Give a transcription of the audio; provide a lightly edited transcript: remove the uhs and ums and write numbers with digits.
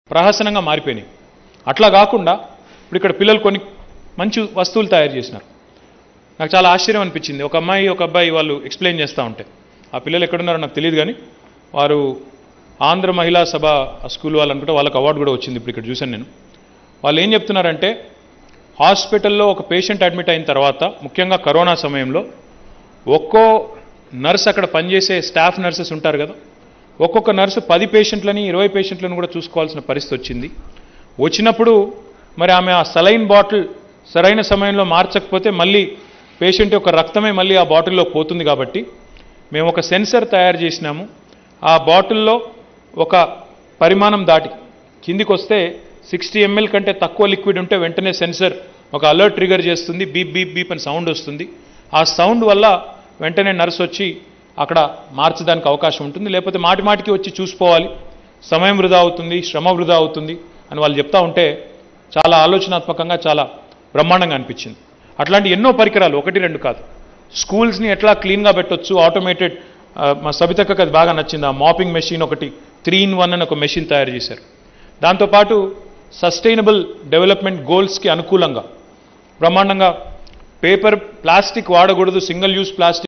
ప్రహసనంగా మారిపోయినాయి. అట్లా కాకుండా ఇప్పుడు ఇక్కడ పిల్లలు కొన్ని మంచి వస్తువులు తయారు చేసినారు. నాకు చాలా ఆశ్చర్యం అనిపించింది. ఒక అమ్మాయి ఒక అబ్బాయి వాళ్ళు ఎక్స్ప్లెయిన్ చేస్తూ ఉంటే, ఆ పిల్లలు ఎక్కడున్నారో నాకు తెలియదు, కానీ వారు ఆంధ్ర మహిళా సభ స్కూల్ వాళ్ళు అనుకుంటే వాళ్ళకి అవార్డు కూడా వచ్చింది. ఇప్పుడు ఇక్కడ చూశాను నేను. వాళ్ళు ఏం చెప్తున్నారంటే, హాస్పిటల్లో ఒక పేషెంట్ అడ్మిట్ అయిన తర్వాత, ముఖ్యంగా కరోనా సమయంలో ఒక్కో నర్స్ అక్కడ పనిచేసే స్టాఫ్ నర్సెస్ ఉంటారు కదా, ఒక్కొక్క నర్సు 10 పేషెంట్లని 20 పేషెంట్లను కూడా చూసుకోవాల్సిన పరిస్థితి వచ్చింది. వచ్చినప్పుడు మరి ఆమె ఆ సలైన్ బాటిల్ సరైన సమయంలో మార్చకపోతే మళ్ళీ పేషెంట్ యొక్క రక్తమే మళ్ళీ ఆ బాటిల్లో పోతుంది. కాబట్టి మేము ఒక సెన్సర్ తయారు చేసినాము. ఆ బాటిల్లో ఒక పరిమాణం దాటి కిందికి వస్తే 60 ml కంటే తక్కువ లిక్విడ్ ఉంటే వెంటనే సెన్సర్ ఒక అలర్ట్ ట్రిగర్ చేస్తుంది, బీప్ బీప్ బీప్ అని సౌండ్ వస్తుంది. ఆ సౌండ్ వల్ల వెంటనే నర్స్ వచ్చి అక్కడ మార్చడానికి అవకాశం ఉంటుంది. లేకపోతే మాటి మాటికి వచ్చి చూసుకోవాలి, సమయం వృధా అవుతుంది, శ్రమ వృధా అవుతుంది అని వాళ్ళు చెప్తా ఉంటే చాలా ఆలోచనాత్మకంగా చాలా బ్రహ్మాండంగా అనిపించింది. అట్లాంటి ఎన్నో పరికరాలు, 1-2 కాదు. స్కూల్స్ని ఎట్లా క్లీన్గా పెట్టొచ్చు, ఆటోమేటెడ్, మా సబితక్కకి అది బాగా నచ్చింది. ఆ మాపింగ్ మెషిన్ ఒకటి 3-in-1 అని ఒక మెషిన్ తయారు చేశారు. దాంతోపాటు సస్టైనబుల్ డెవలప్మెంట్ గోల్స్కి అనుకూలంగా బ్రహ్మాండంగా ప్లాస్టిక్ వాడకూడదు, సింగిల్ యూజ్ ప్లాస్టిక్